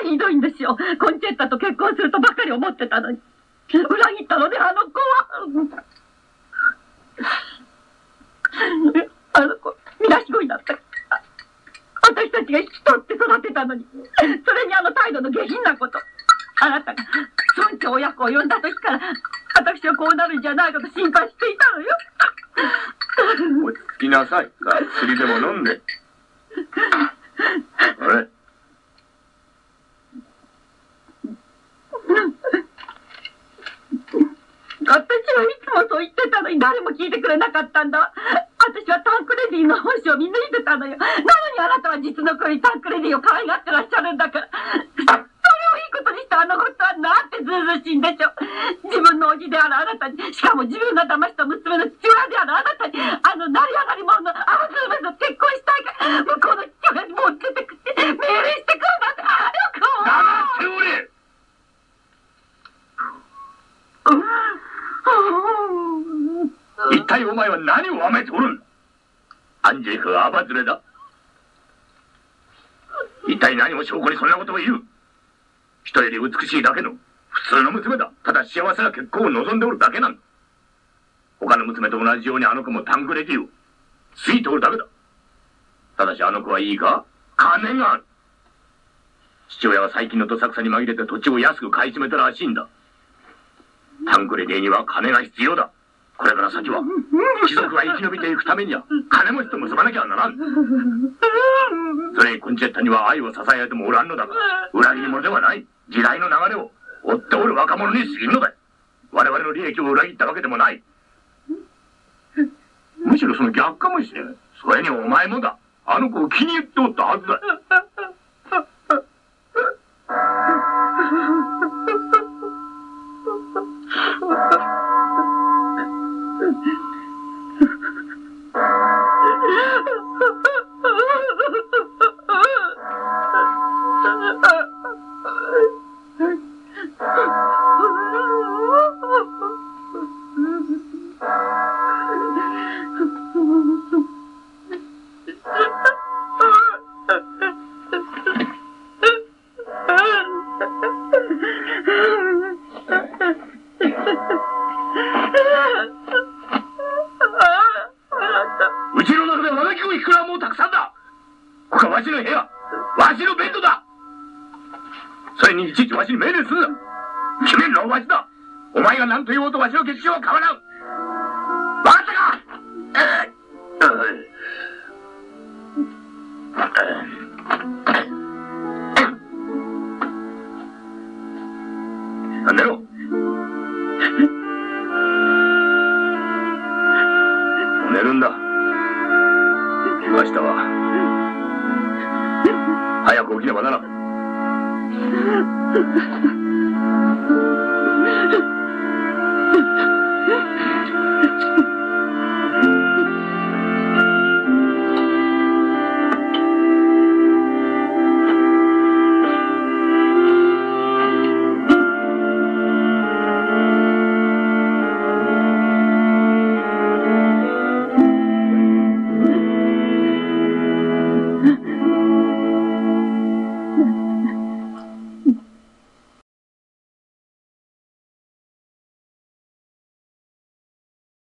ひどいんですよ。コンチェッタと結婚するとばかり思ってたのに。裏切ったので、あの子は。あの子、みなしごいだった。私たちが引き取って育てたのに、それにあの態度の下品なこと。あなたが村長親子を呼んだ時から、私はこうなるんじゃないかと心配していたのよ。 落ち着きなさい。さあ、薬でも飲んで。あれ？ 私はいつもそう言ってたのに誰も聞いてくれなかったんだ。私はタンクレディの本性をみんな見てたのよ。なのにあなたは実の子にタンクレディを可愛がってらっしゃるんだから。それをいいことにしたあのことはなんてずうずうしいんでしょう。自分のおじであるあなたに、しかも自分が騙した娘の父親であるあなたに、あの成り上がり者のあの娘と結婚したいから、向こうの父親にもう出てくって命令してくるなんて。よく黙っておれ！一体お前は何をわめておるんだ。アンジェリカがアバズレだ。一体何を証拠にそんなことを言う。人より美しいだけの普通の娘だ。ただ幸せな結婚を望んでおるだけなんだ。他の娘と同じようにあの子もタンクレディをついておるだけだ。ただしあの子はいいか、金がある。父親は最近のどさくさに紛れて土地を安く買い占めたらしいんだ。タンクレディには金が必要だ。これから先は貴族が生き延びていくためには金持ちと結ばなきゃならん。それにコンチェッタには愛を支え合えてもおらんのだが、裏切り者ではない。時代の流れを追っておる若者に過ぎんのだ。我々の利益を裏切ったわけでもない。むしろその逆かもしれん。それにお前もだ。あの子を気に入っておったはずだ。うちの中で和気を引くのはもうたくさんだ。ここはわしの部屋、わしのベッドだ。それにいちいちわしに命令するな。決めるのはわしだ。お前が何と言おうとわしの決心は変わらん。分かったか？寝ろ。寝るんだ。明日は早く起きねばならん。